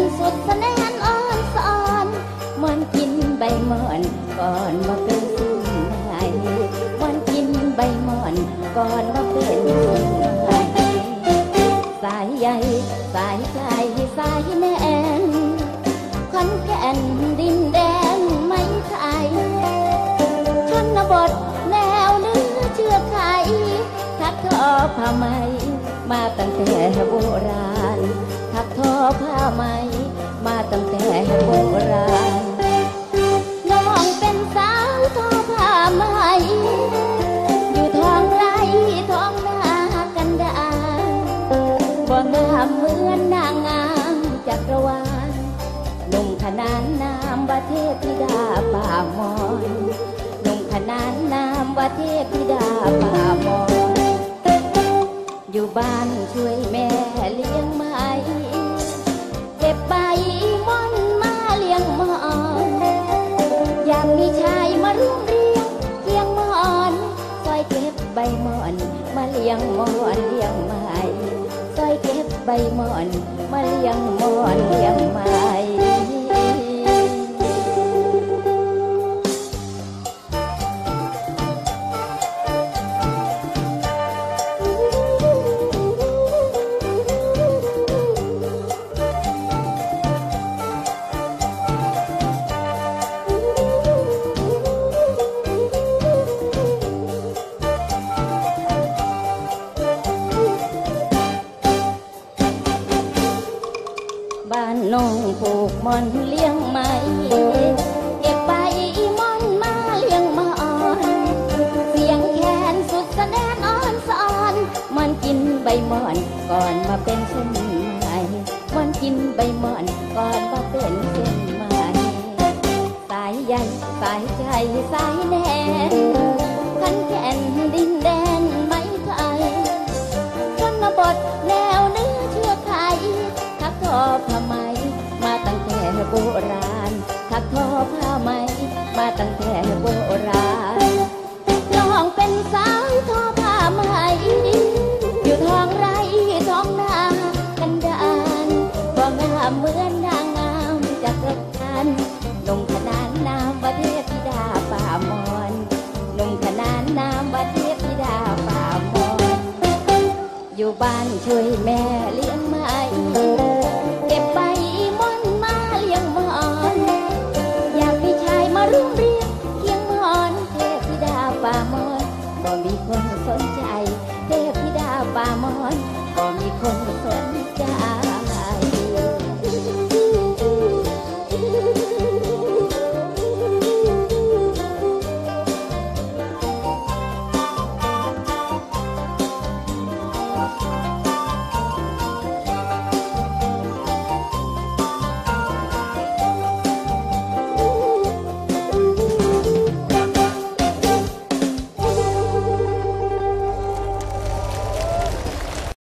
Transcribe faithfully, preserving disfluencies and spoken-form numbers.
สุดแสนอ่อนสอนมันกินใบหมอนก่อนมาเป็นสิ่งใหม่มันกินใบหมอนก่อนมาเป็นสิ่งใหม่สายใยสายใจสายแน่นขอนแก่นดินแดนไม่ไทยชนบทแนวเนื้อเชื่อไขทักทอผ้าไหมมาตั้งแต่โบราณทักทอผ้าไหมมาตั้งแต่โบราณน้องเป็นสาวทอผ้าไหมอยู่ท้องไร่ท้องนากันดารบ่งามเหมือนนางงามจักรวาลหนุ่มขนานนามว่าเทพธิดาป่ามอนหนุ่มขนานนามว่าเทพธิดาป่ามอนอยู่บ้านช่วยแม่เลี้ยงไม้เก็บใบม่อนมาเลี้ยงหมอนอยากมีชายมาร่วมเรียงเลี้ยงหมอนซอยเก็บใบหมอนมาเลี้ยงหมอนเลี้ยงไม้ซอยเก็บใบหมอนมาเลี้ยงหมอนเลี้ยงไม้บ้านน้องปลูกม่อนเลี้ยงไม้เก็บใบม่อนมาเลี้ยงหมอนเสียงแคนสุดแสนอ่อนสอนมันกินใบม่อนก่อนมาเป็นเส้นไหมมันกินใบม่อนก่อนมาเป็นเส้นไหมสายใยสายใจสายแน่นขันแก่นดินแดนไม่ไทยชนบทแนวเนื้อเชื่อไขทักทอผ้าไหมมาตั้งแต่โบราณทักทอผ้าไหมมาตั้งแต่โบราณน้องเป็นสาวทอผ้าไหมอยู่ท้องไร่ท้องนากันดารบ่งามเหมือนนางงามจักรวาลหนุ่มขนานนามว่าเทพธิดาป่ามอนหนุ่มขนานนามว่าเทพธิดาป่ามอนอยู่บ้านช่วยแม่